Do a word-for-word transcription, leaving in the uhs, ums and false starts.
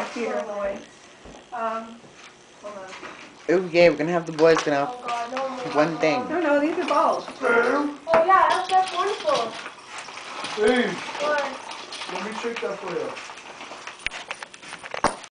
Peter in the way. Um, hold on. Ooh, yeah, we're gonna have the boys gonna Oh God, no more. one thing. No, no, these are balls. Oh yeah, that's, that's wonderful. Hey, What? let me check that for you.